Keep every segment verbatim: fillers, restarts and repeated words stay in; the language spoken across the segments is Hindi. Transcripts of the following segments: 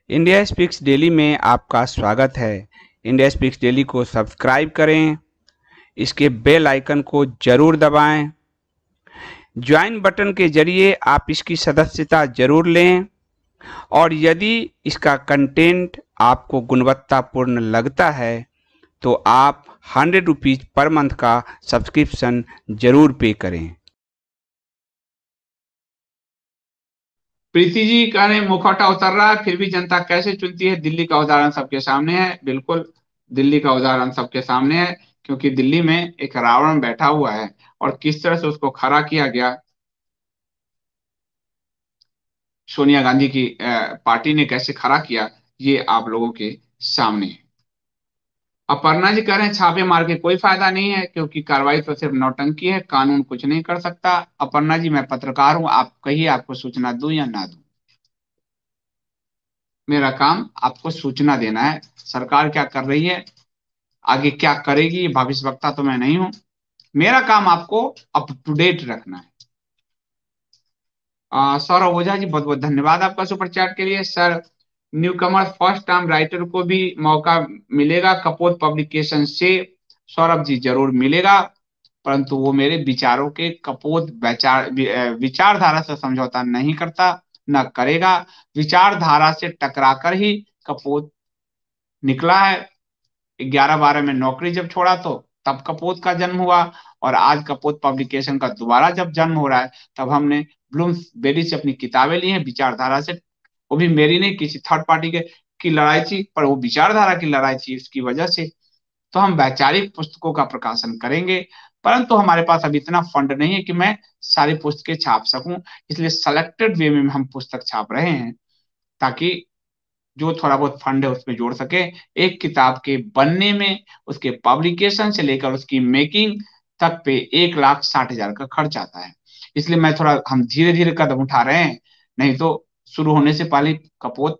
इंडिया स्पीक्स डेली में आपका स्वागत है। इंडिया स्पीक्स डेली को सब्सक्राइब करें, इसके बेल आइकन को जरूर दबाएं। ज्वाइन बटन के जरिए आप इसकी सदस्यता जरूर लें और यदि इसका कंटेंट आपको गुणवत्तापूर्ण लगता है तो आप हंड्रेड रुपीज़ पर मंथ का सब्सक्रिप्शन जरूर पे करें। प्रीति जी का ने मुखौटा उतर रहा है, फिर भी जनता कैसे चुनती है। दिल्ली का उदाहरण सबके सामने है। बिल्कुल दिल्ली का उदाहरण सबके सामने है, क्योंकि दिल्ली में एक रावण बैठा हुआ है और किस तरह से उसको खड़ा किया गया। सोनिया गांधी की अ, पार्टी ने कैसे खड़ा किया, ये आप लोगों के सामने है। अपर्णा जी कह रहे हैं छापे मार के कोई फायदा नहीं है, क्योंकि कार्रवाई तो सिर्फ नौटंकी है, कानून कुछ नहीं कर सकता। अपर्णा जी, मैं पत्रकार हूं, आप कहिए आपको सूचना दूं या ना दूं। मेरा काम आपको सूचना देना है, सरकार क्या कर रही है, आगे क्या करेगी, भविष्यवक्ता तो मैं नहीं हूं। मेरा काम आपको अप टू डेट रखना है। आ, सौरभ ओझा जी, बहुत बहुत धन्यवाद आपका सुपर चैट के लिए। Sir, newcomer first time writer को भी मौका मिलेगा कपोत पब्लिकेशन से। सौरभ जी, जरूर मिलेगा, परंतु वो मेरे विचारों के कपोत विचार विचारधारा से समझौता नहीं करता, न करेगा। विचारधारा से टकराकर ही कपोत निकला है। ग्यारह बारह में नौकरी जब छोड़ा तो तब कपोत का जन्म हुआ, और आज कपोत पब्लिकेशन का दोबारा जब जन्म हो रहा है, तब हमने ब्लूम्सबेरी से अपनी किताबें ली हैं विचारधारा से। वो भी मेरी नहीं, किसी थर्ड पार्टी के की लड़ाई थी, पर वो विचारधारा की लड़ाई थी, उसकी वजह से। तो हम वैचारिक पुस्तकों का प्रकाशन करेंगे, परंतु हमारे पास अभी इतना फंड नहीं है कि मैं सारी पुस्तकें छाप सकूं। इसलिए सेलेक्टेड वे में हम पुस्तक छाप रहे हैं, ताकि जो थोड़ा बहुत फंड है उसमें जोड़ सके। एक किताब के बनने में, उसके पब्लिकेशन से लेकर उसकी मेकिंग तक पे एक लाख साठ हजार का खर्च आता है। इसलिए मैं थोड़ा हम धीरे धीरे कदम उठा रहे हैं, नहीं तो शुरू होने से पहले कपोत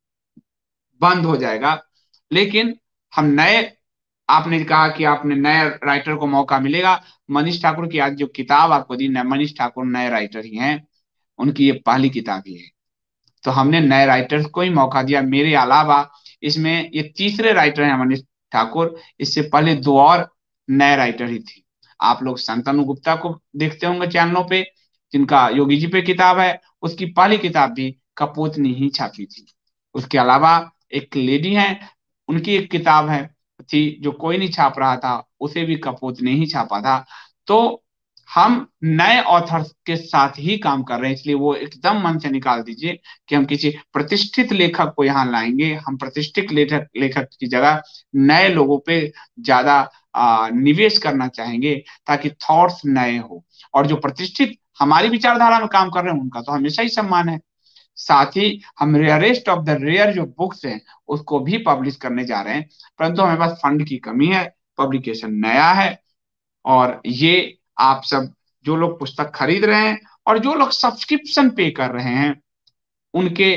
बंद हो जाएगा। लेकिन हम नए, आपने कहा कि आपने नए राइटर को मौका मिलेगा। मनीष ठाकुर की आज जो किताब आपको दी, मनीष ठाकुर नए राइटर ही हैं, उनकी ये पहली किताब ही है, तो हमने नए राइटर्स को ही मौका दिया। मेरे अलावा इसमें ये तीसरे राइटर हैं मनीष ठाकुर, इससे पहले दो और नए राइटर ही थे। आप लोग शांतनु गुप्ता को देखते होंगे चैनलों पे, जिनका योगी जी पे किताब है, उसकी पहली किताब भी कपूत ने ही छापी थी। उसके अलावा एक लेडी है, उनकी एक किताब है थी जो कोई नहीं छाप रहा था, उसे भी कपूत ने ही छापा था। तो हम नए ऑथर्स के साथ ही काम कर रहे हैं, इसलिए वो एकदम मन से निकाल दीजिए कि हम किसी प्रतिष्ठित लेखक को यहाँ लाएंगे। हम प्रतिष्ठित लेखक लेखक की जगह नए लोगों पे ज्यादा आ, निवेश करना चाहेंगे, ताकि थॉट्स नए हो। और जो प्रतिष्ठित हमारी विचारधारा में काम कर रहे हैं, उनका तो हमेशा ही सम्मान है। साथ ही हम रेयरेस्ट ऑफ द रेयर जो बुक्स हैं उसको भी पब्लिश करने जा रहे हैं, परंतु हमारे पास फंड की कमी है। पब्लिकेशन नया है, और ये आप सब जो लोग पुस्तक खरीद रहे हैं और जो लोग सब्सक्रिप्शन पे कर रहे हैं, उनके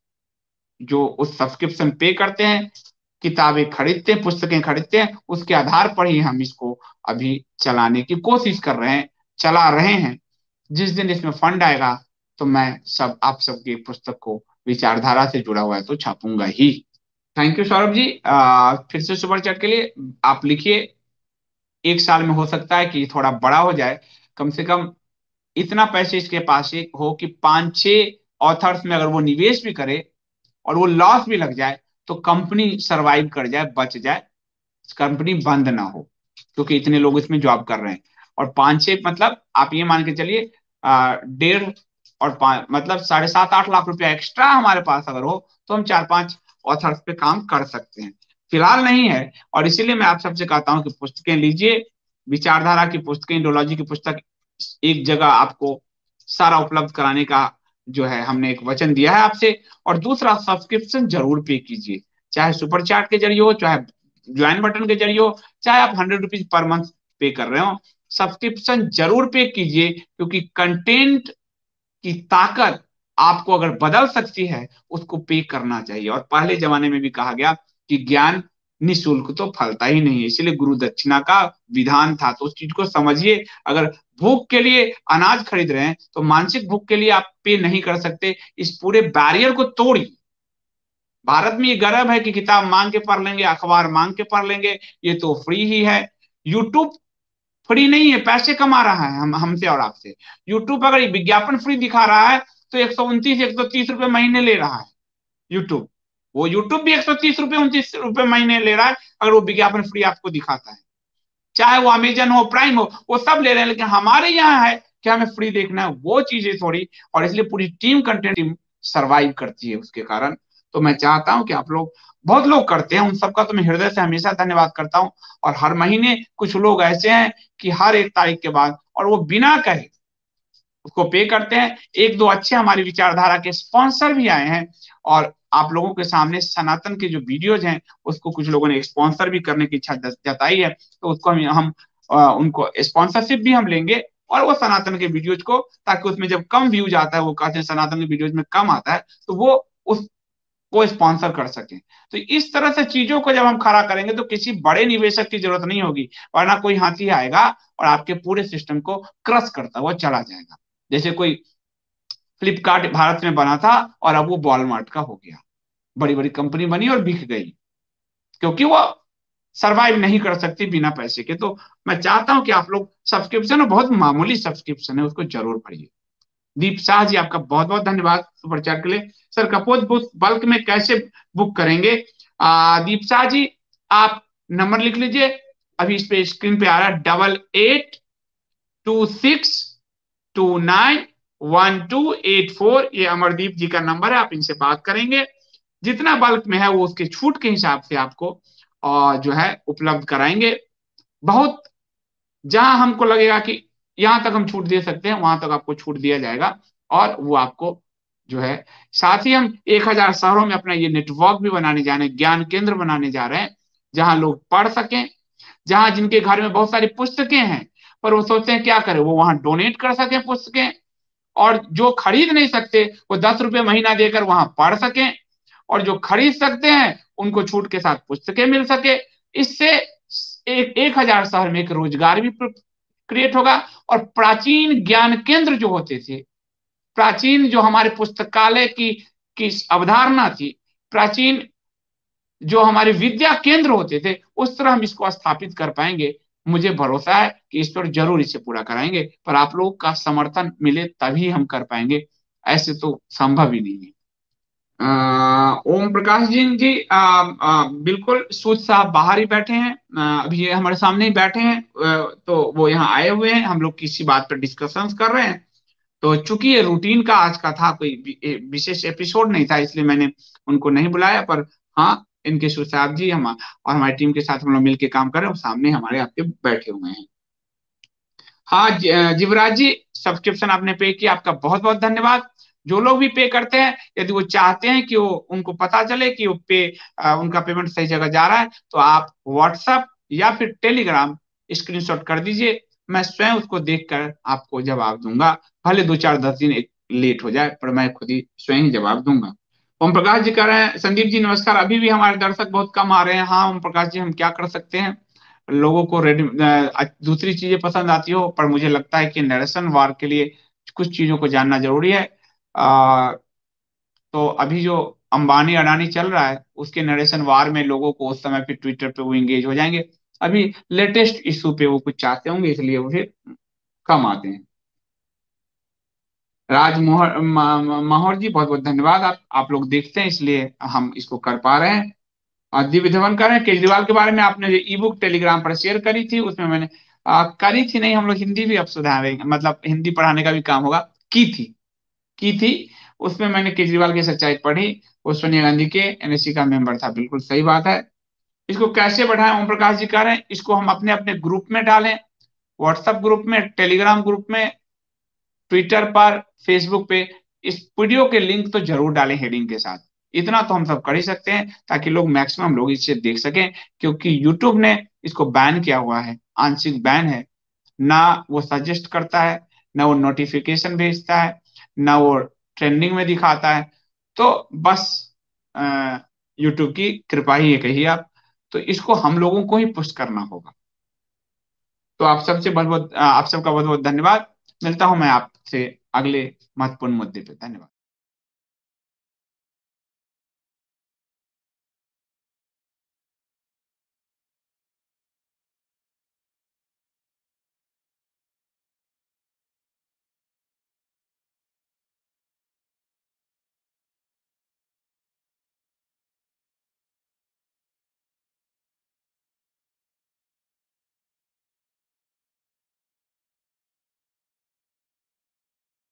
जो उस सब्सक्रिप्शन पे करते हैं, किताबें खरीदते हैं, पुस्तकें खरीदते हैं, उसके आधार पर ही हम इसको अभी चलाने की कोशिश कर रहे हैं, चला रहे हैं। जिस दिन इसमें फंड आएगा तो मैं सब आप सबकी पुस्तक को विचारधारा से जुड़ा हुआ है तो छापूंगा ही। थैंक यू सौरभ जी, आ, फिर से सुपर चैट के लिए। आप लिखिए, एक साल में हो सकता है कि थोड़ा बड़ा हो जाए, कम से कम इतना पैसे इसके पास ही हो कि पांच छह ऑथर्स में अगर वो निवेश भी करे और वो लॉस भी लग जाए, तो कंपनी सरवाइव कर जाए, बच जाए, कंपनी बंद ना हो, क्योंकि इतने लोग इसमें जॉब कर रहे हैं। और पांच छह मतलब आप ये मान के चलिए, आ, डेढ़ और पांच मतलब साढ़े सात आठ लाख रुपया एक्स्ट्रा हमारे पास अगर हो, तो हम चार पांच ऑथर्स पे काम कर सकते हैं। फिलहाल नहीं है, और इसीलिए मैं आप सबसे कहता हूँ कि पुस्तकें लीजिए। विचारधारा की पुस्तकें, इंडोलॉजी की पुस्तक एक जगह आपको सारा उपलब्ध कराने का जो है हमने एक वचन दिया है आपसे। और दूसरा, सब्सक्रिप्शन जरूर पे कीजिए, चाहे सुपर चैट के जरिए हो, चाहे ज्वाइन बटन के जरिए हो, चाहे आप हंड्रेड रुपीज पर मंथ पे कर रहे हो। सब्सक्रिप्शन जरूर पे कीजिए, क्योंकि कंटेंट की ताकत आपको अगर बदल सकती है, उसको पे करना चाहिए। और पहले जमाने में भी कहा गया कि ज्ञान निशुल्क तो फलता ही नहीं है, इसलिए गुरु दक्षिणा का विधान था। तो उस चीज को समझिए। अगर भूख के लिए अनाज खरीद रहे हैं, तो मानसिक भूख के लिए आप पे नहीं कर सकते। इस पूरे बैरियर को तोड़िए, भारत में ये गर्व है कि किताब मांग के पढ़ लेंगे, अखबार मांग के पढ़ लेंगे, ये तो फ्री ही है। यूट्यूब फ्री नहीं है, पैसे कमा रहा है हम हमसे और आपसे। यूट्यूब अगर विज्ञापन फ्री दिखा रहा है तो एक सौ उनतीस एक सौ तीस रुपए महीने ले रहा है यूट्यूब। वो यूट्यूब भी एक सौ तीस रुपए उनतीस रुपए महीने ले रहा है अगर वो विज्ञापन फ्री आपको दिखाता है। चाहे वो अमेजन हो, प्राइम हो, वो सब ले रहे हैं, लेकिन हमारे यहाँ है कि हमें फ्री देखना है, वो चीजें थोड़ी। और इसलिए पूरी टीम, कंटेंट टीम सरवाइव करती है उसके कारण। तो मैं चाहता हूं कि आप लोग, बहुत लोग करते हैं, उन सबका तो मैं हृदय से हमेशा धन्यवाद करता हूं। और हर महीने कुछ लोग ऐसे हैं कि हर एक तारीख के बाद, और वो बिना कहे उसको पे करते हैं। एक दो अच्छे हमारी विचारधारा के स्पॉन्सर भी आए हैं, और आप लोगों के सामने सनातन के जो वीडियोज हैं उसको कुछ लोगों ने स्पॉन्सर भी करने की इच्छा जताई है। तो उसको हम हम आ, उनको स्पॉन्सरशिप भी हम लेंगे, और वो सनातन के वीडियोज को, ताकि उसमें जब कम व्यूज आता है, वो कहते हैं सनातन के वीडियोज में कम आता है, तो वो उस को स्पॉन्सर कर सके। तो इस तरह से चीजों को जब हम खड़ा करेंगे तो किसी बड़े निवेशक की जरूरत नहीं होगी, वरना कोई हाथी आएगा और आपके पूरे सिस्टम को क्रश करता हुआ चला जाएगा। जैसे कोई फ्लिपकार्ट भारत में बना था और अब वो वॉलमार्ट का हो गया, बड़ी बड़ी कंपनी बनी और बिक गई, क्योंकि वो सरवाइव नहीं कर सकती बिना पैसे के। तो मैं चाहता हूं कि आप लोग, सब्सक्रिप्शन है, बहुत मामूली सब्सक्रिप्शन है, उसको जरूर पढ़िए। दीप शाह जी, आपका बहुत बहुत धन्यवाद सुपर चैट के लिए। सर कपोत बुक बल्क में कैसे बुक करेंगे? आ, दीप शाह जी, आप नंबर लिख लीजिए, अभी इस पे स्क्रीन पे आ रहा है, double eight two six two nine one two eight four. ये अमरदीप जी का नंबर है, आप इनसे बात करेंगे। जितना बल्क में है वो उसके छूट के हिसाब से आपको और जो है उपलब्ध कराएंगे। बहुत, जहां हमको लगेगा कि यहां तक हम छूट दे सकते हैं, वहां तक आपको छूट दिया जाएगा। और वो आपको जो है, साथ ही हम एक हजार शहरों में अपना ये नेटवर्क भी बनाने जा रहे हैं, ज्ञान केंद्र बनाने जा रहे हैं, जहां लोग पढ़ सकें, जहां जिनके घर में बहुत सारी पुस्तकें हैं पर वो सोचते हैं क्या करें, वो वहां डोनेट कर सकें पुस्तकें, और जो खरीद नहीं सकते वो दस रुपए महीना देकर वहां पढ़ सकें, और जो खरीद सकते हैं उनको छूट के साथ पुस्तकें मिल सके। इससे एक एक हजार शहर में एक रोजगार भी क्रिएट होगा। और प्राचीन ज्ञान केंद्र जो होते थे, प्राचीन जो हमारे पुस्तकालय की की अवधारणा थी, प्राचीन जो हमारे विद्या केंद्र होते थे, उस तरह हम इसको स्थापित कर पाएंगे। मुझे भरोसा है कि इस पर जरूर इसे पूरा कराएंगे, पर आप लोगों का समर्थन मिले तभी हम कर पाएंगे, ऐसे तो संभव ही नहीं है। अ, ओम प्रकाश जी जी अ, अ, बिल्कुल, सूद साहब बाहर ही बैठे हैं, अ, अभी ये हमारे सामने ही बैठे हैं, अ, तो वो यहाँ आए हुए हैं, हम लोग किसी बात पर डिस्कशन कर रहे हैं। तो चूंकि ये रूटीन का आज का था, कोई वि- विशेष एपिसोड नहीं था, इसलिए मैंने उनको नहीं बुलाया। पर हाँ, इनके सूद साहब जी हम और हमारी टीम के साथ हम लोग मिलकर काम कर रहे हैं, और सामने हमारे आपके बैठे हुए हैं। हाँ, ज- जीवराज जी, सब्सक्रिप्शन आपने पे किया, आपका बहुत बहुत धन्यवाद। जो लोग भी पे करते हैं, यदि वो चाहते हैं कि वो उनको पता चले कि वो पे अ, उनका पेमेंट सही जगह जा रहा है, तो आप व्हाट्सएप या फिर टेलीग्राम स्क्रीनशॉट कर दीजिए, मैं स्वयं उसको देखकर आपको जवाब दूंगा। भले दो चार दस दिन एक लेट हो जाए, पर मैं खुद ही स्वयं ही जवाब दूंगा। ओम प्रकाश जी कह रहे हैं, संदीप जी नमस्कार, अभी भी हमारे दर्शक बहुत कम आ रहे हैं। हाँ ओम प्रकाश जी, हम क्या कर सकते हैं, लोगों को रेडी अ, दूसरी चीजें पसंद आती हो, पर मुझे लगता है कि नरेशन वार के लिए कुछ चीजों को जानना जरूरी है। आ, तो अभी जो अंबानी अडानी चल रहा है, उसके नरेशन वार में लोगों को उस समय फिर ट्विटर पे वो इंगेज हो जाएंगे। अभी लेटेस्ट इशू पे वो कुछ चाहते होंगे, इसलिए वो फिर कम आते हैं। राज मोहर म- म- माहौर जी, बहुत बहुत धन्यवाद, आप आप लोग देखते हैं इसलिए हम इसको कर पा रहे हैं। और दिव्य धवन कर रहे हैं, केजरीवाल के बारे में आपने जो ई बुक टेलीग्राम पर शेयर करी थी, उसमें मैंने आ, करी थी नहीं, हम लोग हिंदी भी अब सुधारेंगे, मतलब हिंदी पढ़ाने का भी काम होगा, की थी की थी उसमें मैंने केजरीवाल की सच्चाई पढ़ी। वो सोनिया गांधी के एन एस सी का मेंबर था, बिल्कुल सही बात है। इसको कैसे बढ़ाएं, ओम प्रकाश जी कह रहे हैं, इसको हम अपने अपने ग्रुप में डालें, व्हाट्सएप ग्रुप में, टेलीग्राम ग्रुप में, ट्विटर पर, फेसबुक पे। इस वीडियो के लिंक तो जरूर डालें हेडिंग के साथ। इतना तो हम सब कर ही सकते हैं, ताकि लोग, मैक्सिमम लोग इसे देख सकें, क्योंकि यूट्यूब ने इसको बैन किया हुआ है, आंशिक बैन है। ना वो सजेस्ट करता है, ना वो नोटिफिकेशन भेजता है, ना वो ट्रेंडिंग में दिखाता है। तो बस यूट्यूब की कृपा ही है, कहिए आप। तो इसको हम लोगों को ही पुश करना होगा। तो आप सबसे बहुत बहुत आप सबका बहुत बहुत धन्यवाद। मिलता हूं मैं आपसे अगले महत्वपूर्ण मुद्दे पे। धन्यवाद।